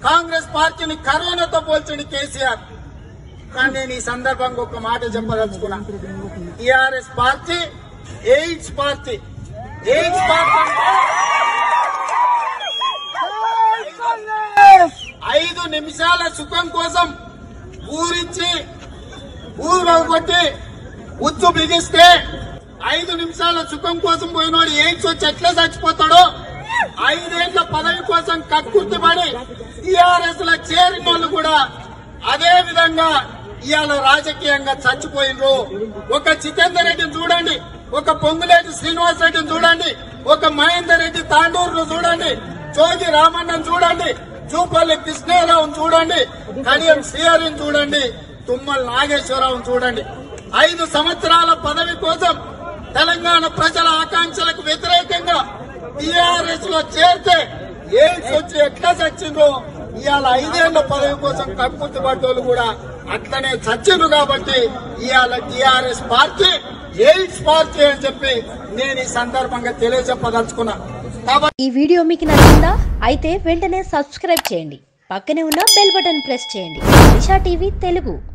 కాంగ్రెస్ పార్టీని కరోనాతో పోల్చండి కేసీఆర్. కానీ నేను ఈ సందర్భంగా ఒక మాట చెప్పదలుచుకున్నా. TRS party AIDS party. 5 నిమిషాల సుఖం కోసం ఊరిచ్చి ఊరు కొట్టి ఉచ్చు బిగిస్తే 5 నిమిషాల సుఖం కోసం పోయినోడు ఎయిడ్స్ వచ్చి ఎట్లా చచ్చిపోతాడో 5 ఏళ్ల పదవి కోసం కక్కుర్తిపడి టీఆర్ఎస్ లో చేరిన వాళ్ళు కూడా అదే విధంగా ఇవాళ రాజకీయంగా చచ్చిపోయినరు. ఒక జితేందర్ రెడ్డిని చూడండి, ఒక పొంగులేటి శ్రీనివాస్ రెడ్డిని చూడండి, ఒక మహేందర్ రెడ్డి తాండూరును చూడండి, జోగి రామన్నను చూడండి, జూపల్లి కృష్ణారావును చూడండి, కడియం శ్రీహరిని చూడండి, తుమ్మల నాగేశ్వరరావును చూడండి. 5 సంవత్సరాల పదవి కోసం తెలంగాణ ప్రజల ఆకాంక్షలకు వ్యతిరేకంగా టీఆర్ఎస్ లో చేరితే ఎయిడ్స్ వచ్చి ఎట్లా చచ్చిండ్రో ఇవాళ 5 ఏళ్ల పదవి కోసం కక్కుర్తి పడ్డోళ్ళు కూడా అట్లనే చచ్చిండ్రు. కాబట్టి ఇవాళ టీఆర్ఎస్ పార్టీ ఎయిడ్స్ పార్టీ అని చెప్పి నేను ఈ సందర్భంగా తెలియజెప్పదలుచుకున్నా. ఈ వీడియో మీకు నచ్చిందా? అయితే వెంటనే సబ్స్క్రైబ్ చేయండి, పక్కనే ఉన్న బెల్ బటన్ ప్రెస్ చేయండి. దిశా టీవీ తెలుగు.